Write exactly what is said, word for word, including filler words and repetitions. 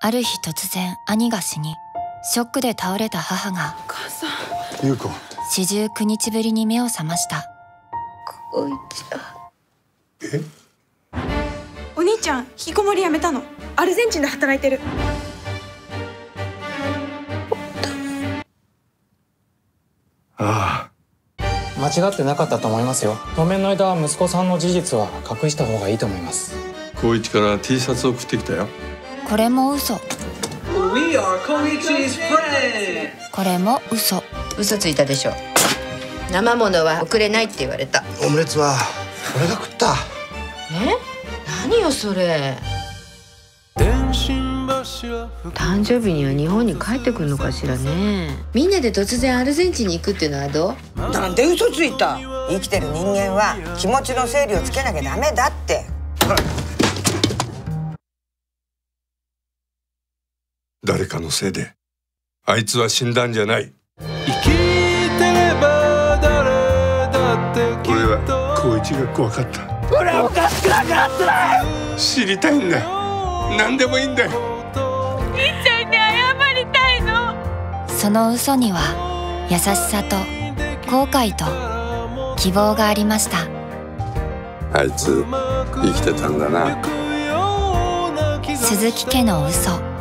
ある日突然兄が死に、ショックで倒れた母がお母さん、 優子、 四十九日ぶりに目を覚ました。 光一ゃん。 え？ お兄ちゃん、引きこもりやめたの。アルゼンチンで働いてる。 ああ、間違ってなかったと思いますよ。当面の間は息子さんの事実は隠した方がいいと思います。 光一から T シャツを送ってきたよ。 これも嘘。 We are Koichi's friend. これも嘘。 嘘ついたでしょ。生ものは送れないって言われた。 オムレツは俺が食った。 え？何よそれ。誕生日には日本に帰ってくるのかしらね。みんなで突然アルゼンチンに行くっていうのはどう？ なんで嘘ついた？生きてる人間は気持ちの整理をつけなきゃダメだって。 誰かのせいであいつは死んだんじゃない。俺は光一が怖かった。 俺はおかしくなくなってない。 知りたいんだよ。何でもいいんだよ。 兄ちゃんに謝りたいの。 その嘘には優しさと後悔と希望がありました。 あいつ生きてたんだな。 鈴木家の嘘。